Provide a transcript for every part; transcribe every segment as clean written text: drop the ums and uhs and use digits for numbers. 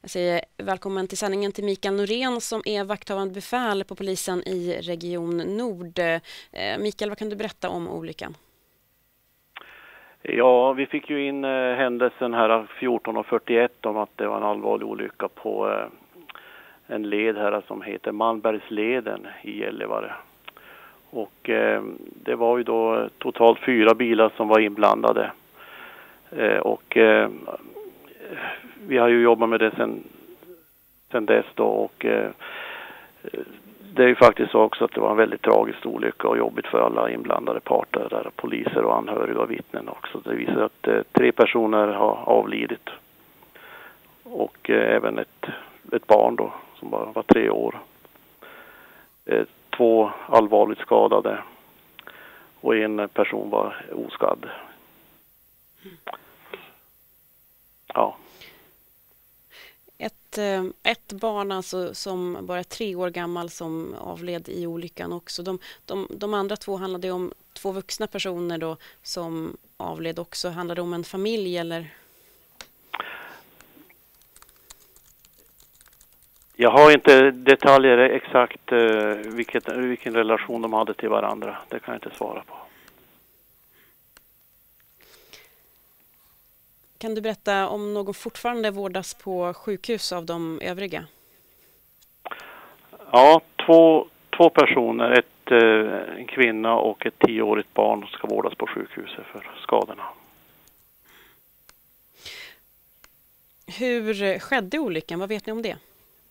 Jag säger välkommen till sändningen till Mikael Norén som är vakthavande befäl på polisen i Region Nord. Mikael, vad kan du berätta om olyckan? Ja, vi fick ju in händelsen här 14:41 om att det var en allvarlig olycka på en led här som heter Malmbergsleden i Gällivare. Och det var ju då totalt 4 bilar som var inblandade. Och vi har ju jobbat med det sen dess då, och det är ju faktiskt så också att det var en väldigt tragisk olycka och jobbigt för alla inblandade parter, där poliser och anhöriga och vittnen också. Det visar att 3 personer har avlidit och även ett barn då som bara var 3 år. 2 allvarligt skadade och en person var oskadd. Ja. Ett barn alltså som bara 3 år gammal som avled i olyckan också. De andra 2 handlade om 2 vuxna personer då som avled också. Handlade det om en familj eller? Jag har inte detaljer exakt vilken relation de hade till varandra. Det kan jag inte svara på. Kan du berätta om någon fortfarande vårdas på sjukhus av de övriga? Ja, två personer, en kvinna och ett 10-årigt barn ska vårdas på sjukhuset för skadorna. Hur skedde olyckan? Vad vet ni om det?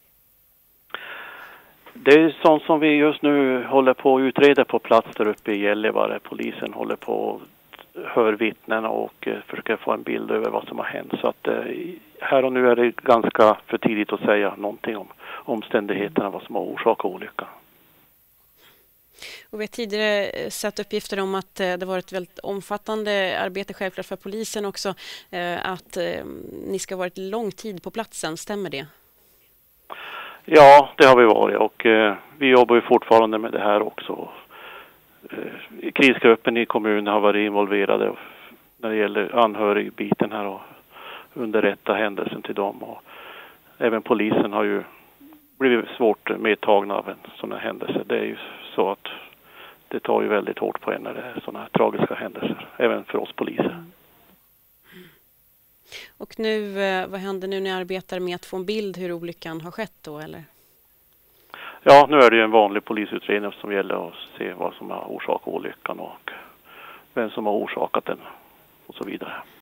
Det är sånt som vi just nu håller på att utreda på plats där uppe i Gällivare. Polisen håller på att hör vittnen och försöker få en bild över vad som har hänt. Så att här och nu är det ganska för tidigt att säga någonting om omständigheterna, vad som har orsakat olyckan. Och vi har tidigare sett uppgifter om att det var ett väldigt omfattande arbete, självklart för polisen också, att ni ska ha varit lång tid på platsen, stämmer det? Ja, det har vi varit, och vi jobbar ju fortfarande med det här också. Krisgruppen i kommunen har varit involverade när det gäller anhörigbiten här och underrätta händelsen till dem. Och även polisen har ju blivit svårt medtagna av en sån här händelse. Det är ju så att det tar ju väldigt hårt på en när det är såna här tragiska händelser, även för oss poliser. Och nu, vad händer nu när ni arbetar med att få en bild hur olyckan har skett då, eller? Ja, nu är det ju en vanlig polisutredning som gäller att se vad som har orsakat olyckan och vem som har orsakat den och så vidare.